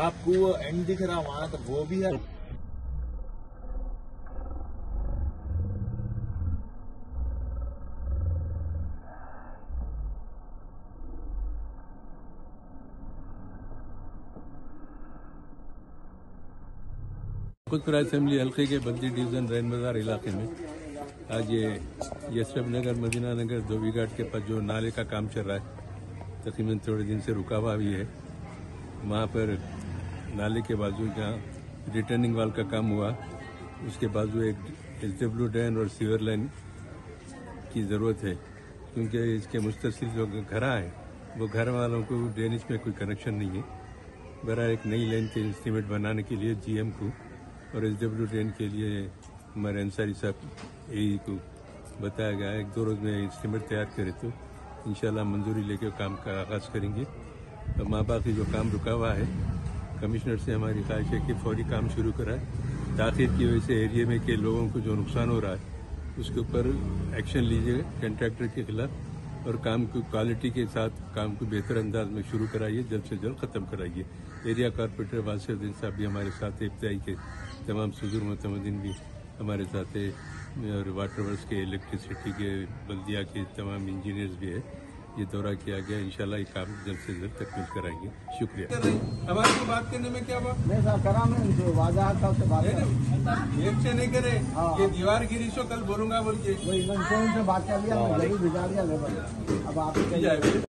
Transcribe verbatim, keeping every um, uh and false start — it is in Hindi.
आपको वो एंड दिख रहा वहाँ, तो वो भी है। खुदपुरा असेंबली हल्के के बद्दी डिवीजन रैन बाजार इलाके में आज ये यशरफ नगर मदीना नगर धोबी घाट के पास जो नाले का काम चल रहा है, तकरीबन थोड़े दिन से रुका हुआ भी है। वहाँ पर नाले के बाजू जहाँ रिटर्निंग वाल का काम हुआ, उसके बाजू एक एस डब्ल्यू ड्रेन और सीवर लाइन की ज़रूरत है, क्योंकि इसके मुस्तसिल जो घर है वो घर वालों को ड्रेनेज में कोई कनेक्शन नहीं है। बरा एक नई लाइन के एस्टीमेट बनाने के लिए जीएम को और एस डब्ल्यू ड्रेन के लिए हमारे अंसारी साहब ए को बताया गया है। एक दो रोज़ में एस्टीमेट तैयार करें तो इंशाल्लाह मंजूरी लेकर काम का आगाज़ करेंगे। और माँ बाप की जो काम रुका हुआ है, कमिश्नर से हमारी ख्वाहिश है कि फौरी काम शुरू कराए। ताख़ीर की वजह से एरिया में के लोगों को जो नुकसान हो रहा है उसके ऊपर एक्शन लीजिए कंट्रैक्टर के खिलाफ और काम को क्वालिटी के साथ काम को बेहतर अंदाज में शुरू कराइए, जल्द से जल्द ख़त्म कराइए। एरिया कॉर्पोरेटर वासिउद्दीन साहब भी हमारे साथ है, इब्तिदाई के तमाम सुजूर मुतमदीन भी हमारे साथ है, और वाटर वर्क्स के, इलेक्ट्रिसिटी के, बल्दिया के तमाम इंजीनियर्स भी है। ये दौरा किया गया, इंशाल्लाह ये काम जल्द से जल्द तकमील कराएंगे। शुक्रिया। हमारे को बात करने में क्या बात नहीं सर, करा मैं उनसे वाजह साहब से बात एक से नहीं करे। हाँ। ये दीवार गिरी सो कल बोलूंगा बोल के वही उनसे उनसे बात कर लिया, मैं जरूर भिजा दिया लेबर। अब आप